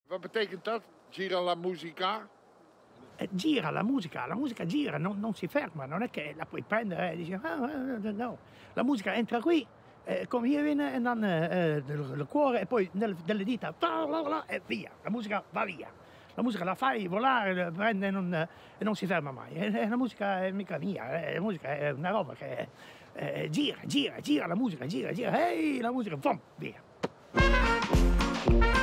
Wat betekent dat? Gira la musica? Gira la musica gira, non si ferma, non è che la puoi prendere e dici no. La musica entra qui, come hier binnen en dan il cuore e poi delle dita e via, la musica va via. La musica la fai volare, la prende e non si ferma mai. La musica è mica mia, la musica è una roba che gira la musica, gira, ehi, la musica, via.